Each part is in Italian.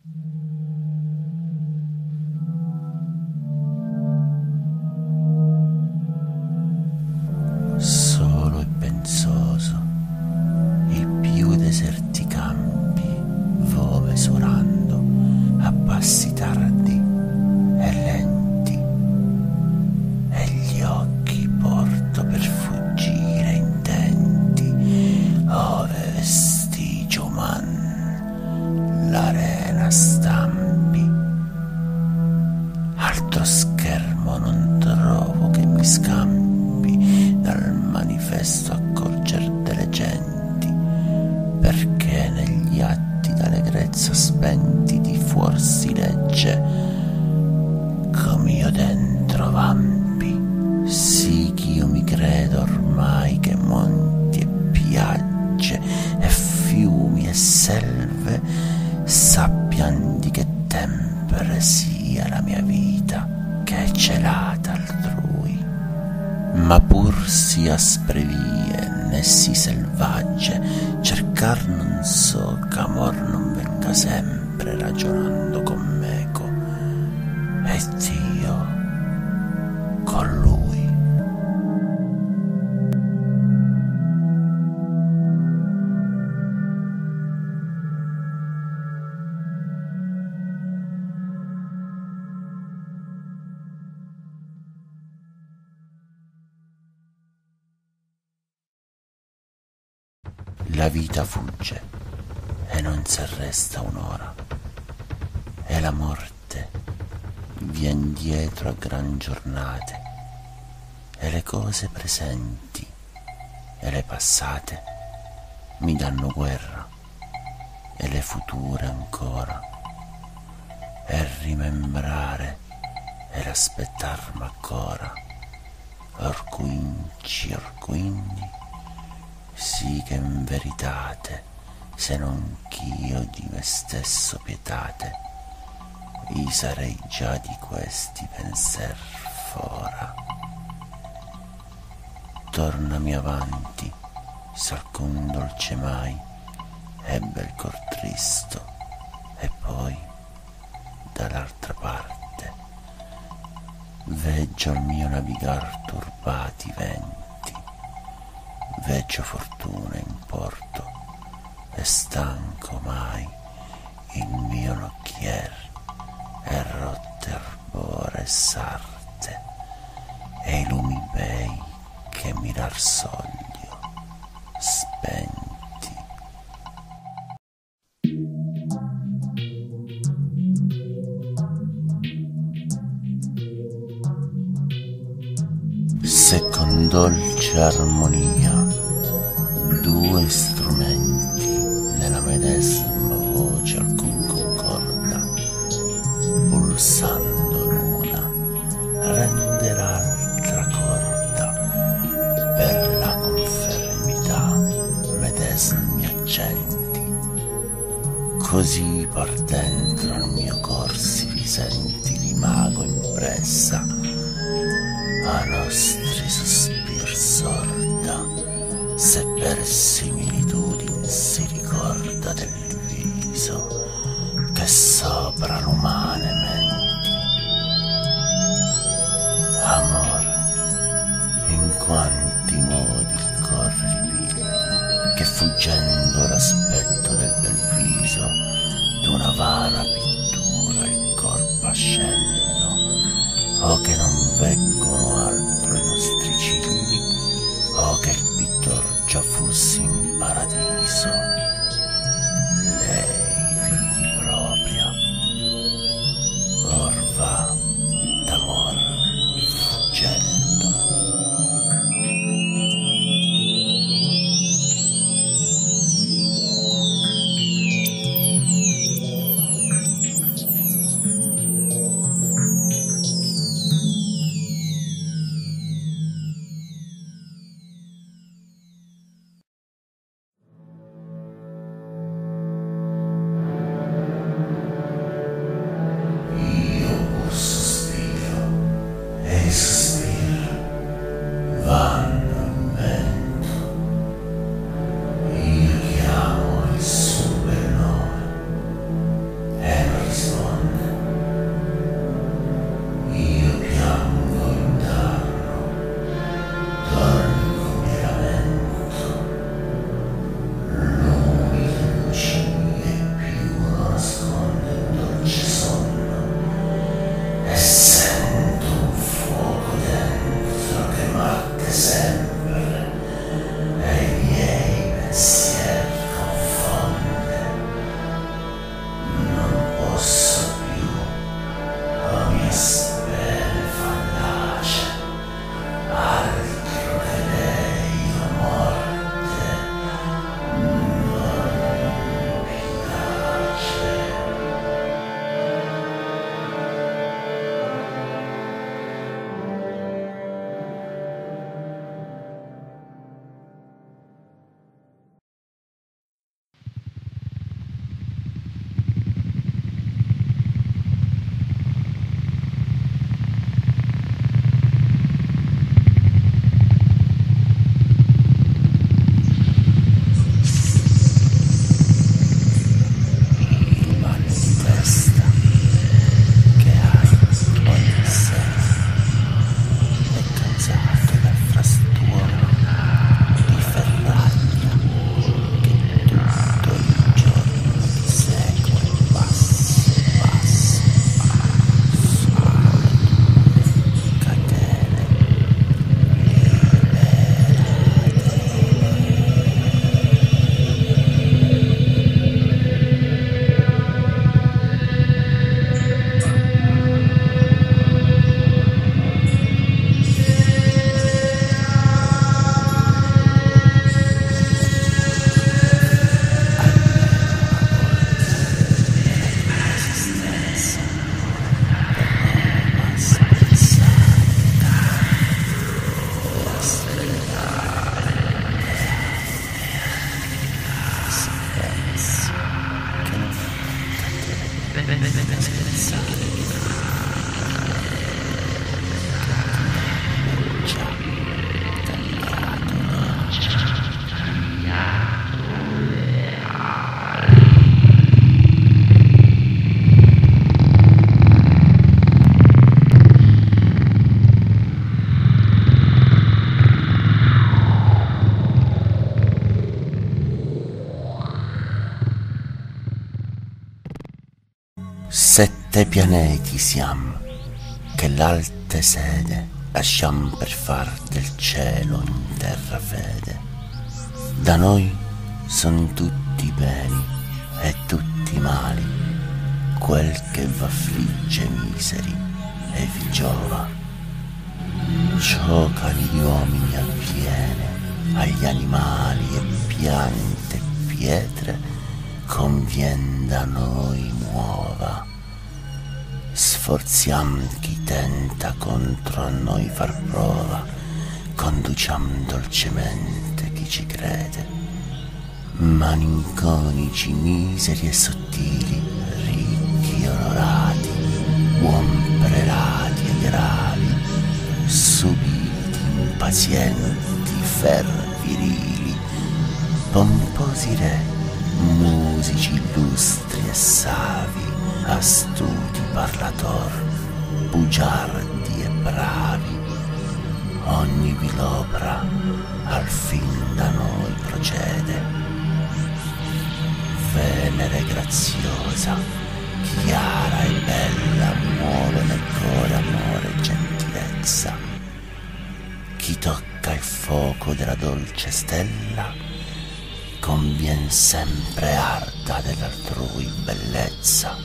Solo e pensoso, i più deserti campi vo mesurando a passi tardi e lenti, e gli occhi porto per fuggire intenti ove vestigio uman l'arena stampi. Altro schermo non trovo che mi scampi dal manifesto accorger delle genti, perché negli atti d'allegrezza spenti di fuor si legge come io dentro vampi, sì ch'io mi credo ormai che monti e piagge e fiumi e selve sappian di che tempere sia la mia vita che è celata altrui, ma pur si aspre vie né si selvagge, cercar non so ch'amor non venga sempre ragionando con meco, ed io con lui. La vita fugge e non s'arresta un'ora, e la morte vien dietro a gran giornate, e le cose presenti e le passate mi danno guerra, e le future ancora, e rimembrare e l'aspettarmi ancora, orquinci, sì che in veritate, se non ch'io di me stesso pietate, i sarei già di questi penser fora. Tornami avanti, s'alcun dolce mai ebbe il cor tristo, e poi dall'altra parte veggio al mio navigar turbati venti, veggio fortuna in porto, e stanco mai il mio nocchier, e rotte arbore e sarte, e i lumi bei che mirar soglio spenti. Se con dolce armonia due strumenti nella medesima voce alcun concorda, pulsando l'una rende l'altra corda, per la confermità medesimi accenti, così par dentro al mio cor si risenti l'imago impressa, a nostri sospir sorda, se per similitudin si ricorda del viso che sopra l'umane menti. Amor, in quanti modi il cor ripiglia, che fuggendo l'aspetto del bel viso d'una vana pittura il corpo ascendo, o che non veggono altro i nostri cigli, o che il pittor già fussi in paradiso. Lei vidi propria, or va d'amor fuggendo. vette scherzare già tagliato Sette pianeti siam, che l'alte sede lasciam per far del cielo in terra fede. Da noi son tutti beni e tutti mali, quel che v'affligge miseri e vi giova. Ciò che agli uomini avviene, agli animali e piante e pietre, convien da noi muova. Sforziam chi tenta contro a noi far prova, conduciam dolcemente chi ci crede. Malinconici, miseri e sottili, ricchi e onorati, buon prelati e gravi, subiti, impazienti, fervirili, pomposi re, musici illustri e savi, astuti parlator, bugiardi e bravi, ogni vilopra al fin da noi procede. Venere graziosa, chiara e bella, muove nel cuore amore e gentilezza. Chi tocca il fuoco della dolce stella, convien sempre arda dell'altrui bellezza.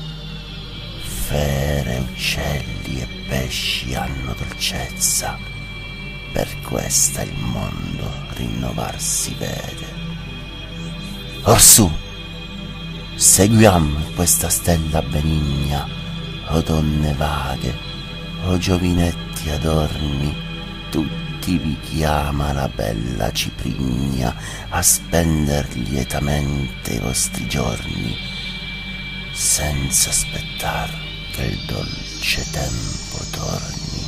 Fere, uccelli e pesci hanno dolcezza, per questa il mondo rinnovarsi vede. Orsù, seguiam questa stella benigna, o donne vaghe, o giovinetti adorni, tutti vi chiama la bella Ciprigna a spender lietamente i vostri giorni, senza aspettar che il dolce tempo torni,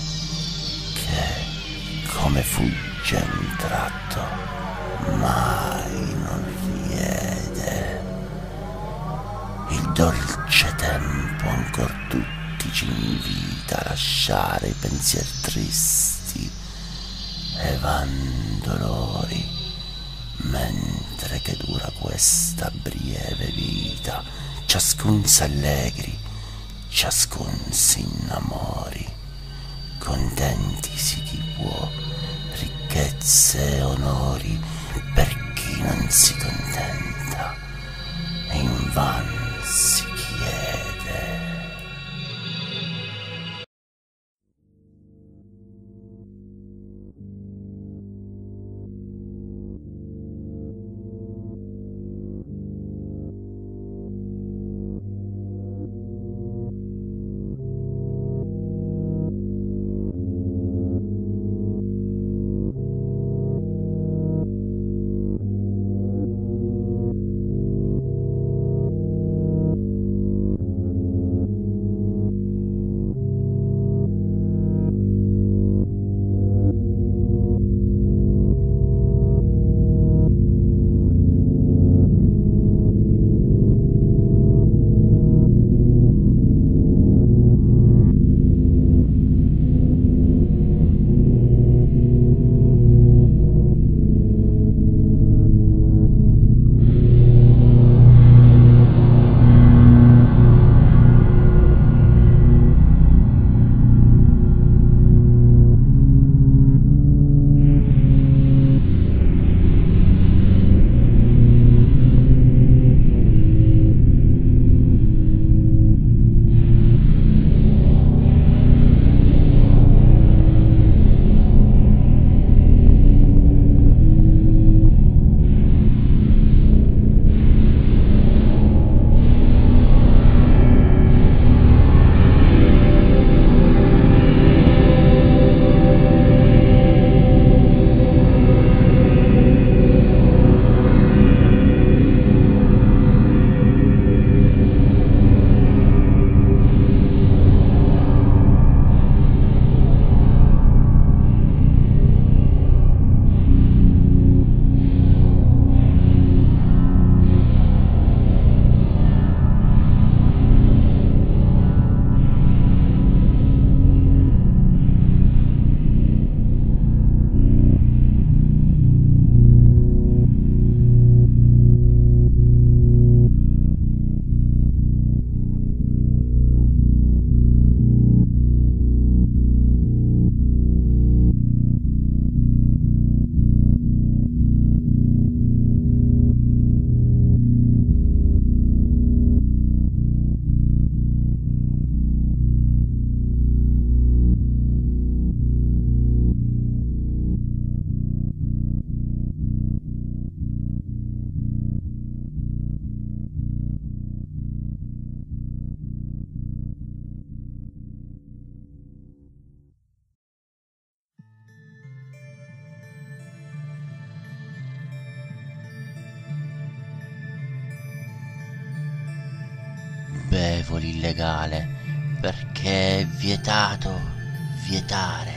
che come fugge un tratto mai non riede. Il dolce tempo ancor tutti ci invita a lasciare i pensier tristi e van dolori, mentre che dura questa breve vita, ciascun s'allegri, ciascun s'innamori, contentisi chi può, ricchezze e onori, per chi non si contenta, e invan si chiede. bevo l'illegale perché è vietato vietare.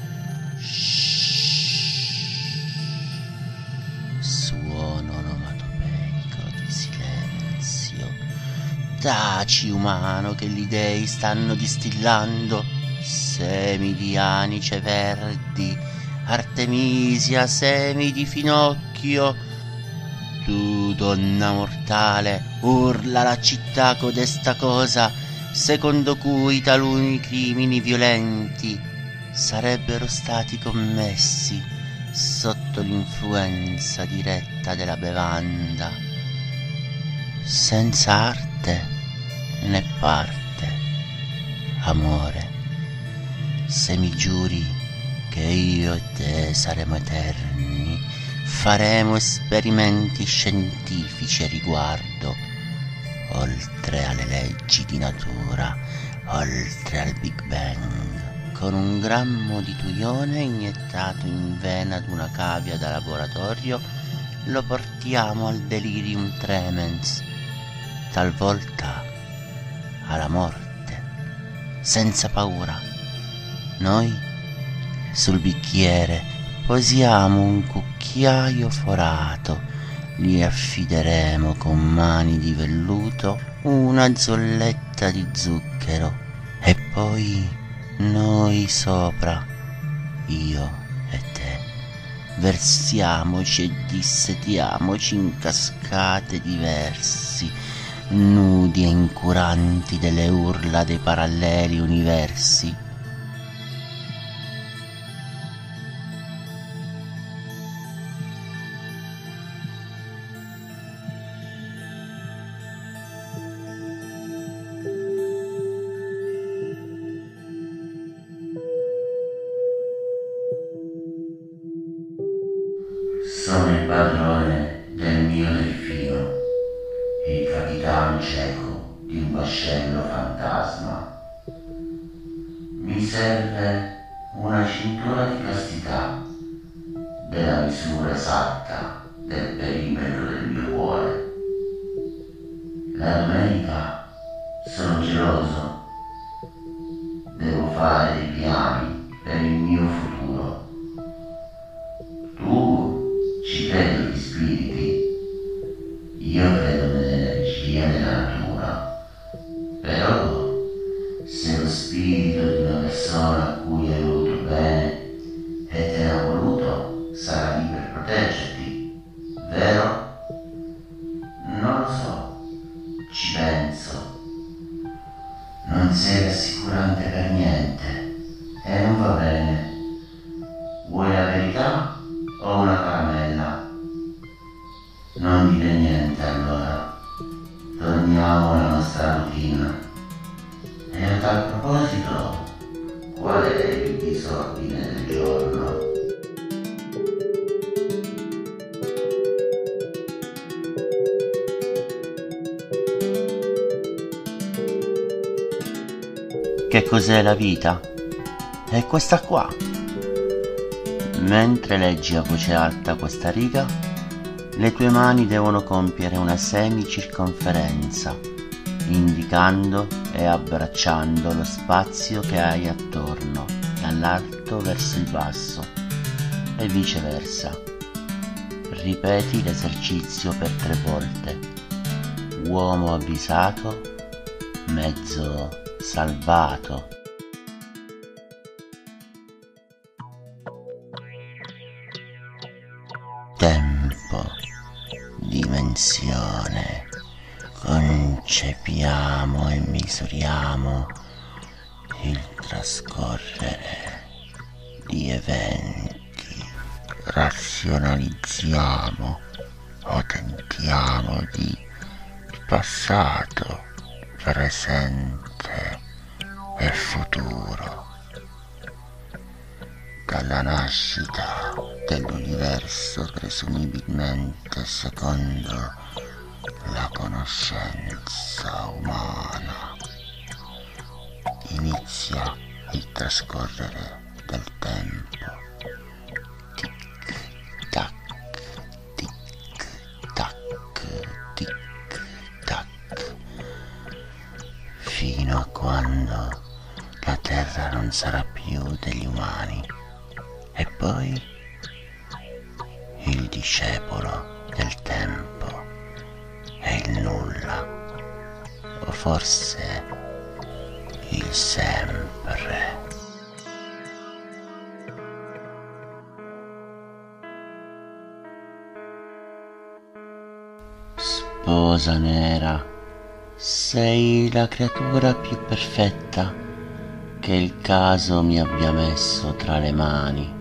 Suono onomatopeico di silenzio. Taci, umano, che gli dei stanno distillando semi di anice verdi, Artemisia, semi di finocchio. Tu, donna mortale, urla la città codesta cosa, secondo cui taluni crimini violenti sarebbero stati commessi sotto l'influenza diretta della bevanda, senza arte né parte. Amore, se mi giuri che io e te saremo eterni, faremo esperimenti scientifici a riguardo, oltre alle leggi di natura, oltre al Big Bang, con un grammo di tuo ione iniettato in vena ad una cavia da laboratorio, lo portiamo al delirium tremens, talvolta alla morte, senza paura. Noi sul bicchiere posiamo un cucchiaio forato, gli affideremo con mani di velluto una zolletta di zucchero e poi noi sopra, io e te, versiamoci e dissetiamoci in cascate di versi, nudi e incuranti delle urla dei paralleli universi. Sono il padrone del mio delfino, il capitano cieco di un vascello fantasma. Mi serve una cintura di castità, della misura esatta del perimetro del mio cuore. La domenica sono geloso, devo fare dei piani per il mio futuro. Ci credo gli spiriti, io credo nell'energia della natura, però se lo spirito di una persona a cui hai voluto bene e te ne ha voluto sarà lì per proteggerti, vero? Non lo so, ci penso. Non sei rassicurante per niente e non va bene. Vuoi la verità o una caramella? Non dire niente allora, torniamo alla nostra routine. E a tal proposito, qual è il disordine del giorno? Che cos'è la vita? È questa qua. Mentre leggi a voce alta questa riga, le tue mani devono compiere una semicirconferenza, indicando e abbracciando lo spazio che hai attorno, dall'alto verso il basso, e viceversa. Ripeti l'esercizio per 3 volte. Uomo avvisato, mezzo salvato. Tempo, dimensione, concepiamo e misuriamo il trascorrere di eventi, razionalizziamo o tentiamo di passato, presente e futuro. Dalla nascita dell'universo presumibilmente secondo la conoscenza umana inizia il trascorrere del tempo. Tic tac, tic tac, tic tac. fino a quando la terra non sarà più degli umani. E poi il discepolo del tempo è il nulla, o forse il sempre. Sposa nera, sei la creatura più perfetta che il caso mi abbia messo tra le mani.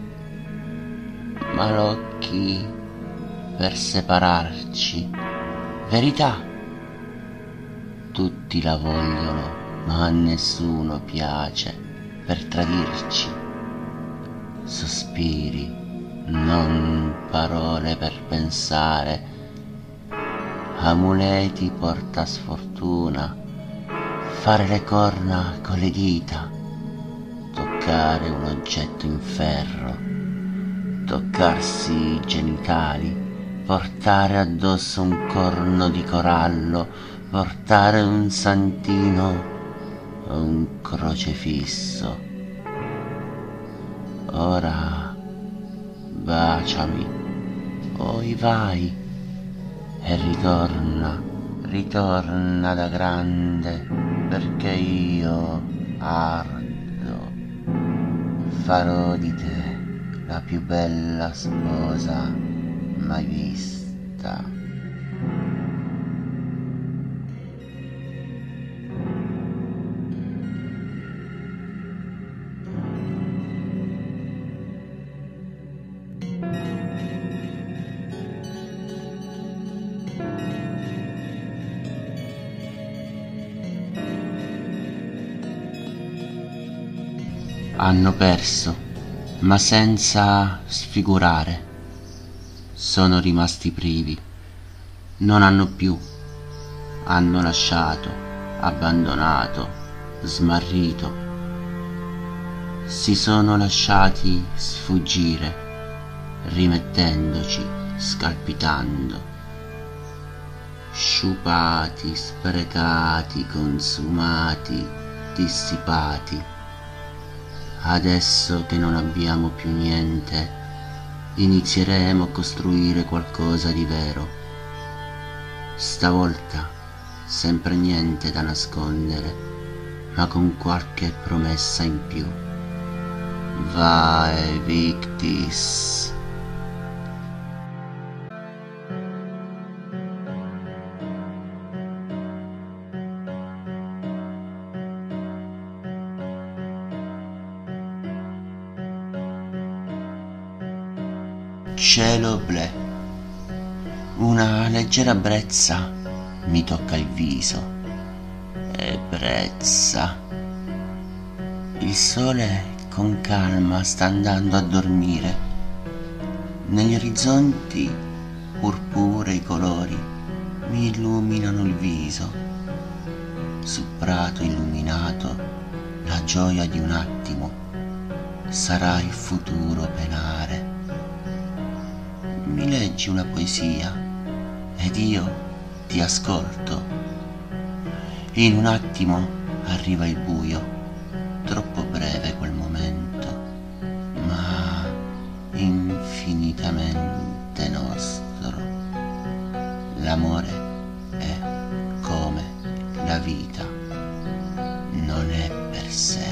Malocchi per separarci, verità. Tutti la vogliono, ma a nessuno piace per tradirci. Sospiri, non parole per pensare. Amuleti porta sfortuna, fare le corna con le dita, toccare un oggetto in ferro, toccarsi i genitali, portare addosso un corno di corallo, portare un santino o un crocefisso. Ora baciami, poi vai e ritorna da grande, perché io ardo, farò di te la più bella sposa mai vista. Hanno perso, ma senza sfigurare. Sono rimasti privi, non hanno più, hanno lasciato, abbandonato, smarrito. Si sono lasciati sfuggire, rimettendoci, scalpitando. Sciupati, sprecati, consumati, dissipati. Adesso che non abbiamo più niente, inizieremo a costruire qualcosa di vero. Stavolta sempre niente da nascondere, ma con qualche promessa in più. Vae victis. Cielo blu, una leggera brezza mi tocca il viso, ebbrezza. Il sole con calma sta andando a dormire, negli orizzonti purpurei colori mi illuminano il viso. Sul prato illuminato la gioia di un attimo sarà il futuro penare. Mi leggi una poesia ed io ti ascolto. In un attimo arriva il buio, troppo breve quel momento, ma infinitamente nostro. L'amore è come la vita, non è per sé.